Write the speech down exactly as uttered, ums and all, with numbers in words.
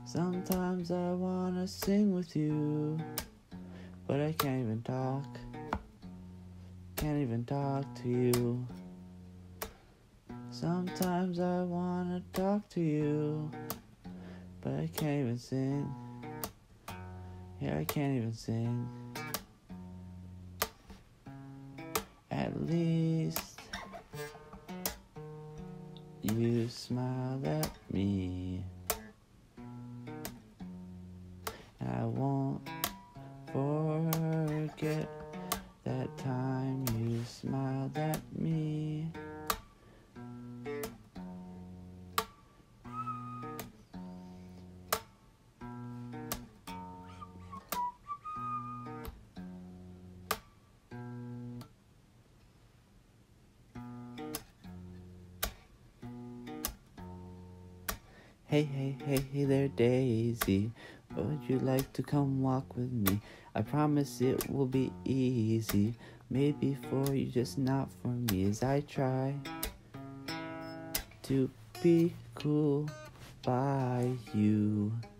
Sometimes I wanna sing with you, but I can't even talk. Can't even talk to you. Sometimes I wanna talk to you, but I can't even sing. Yeah, I can't even sing. At least you smiled at me. I won't forget that time you smiled at me. Hey, hey, hey, hey there, Daisy. Would you like to come walk with me? I promise it will be easy. Maybe for you, just not for me. As I try to be cool by you.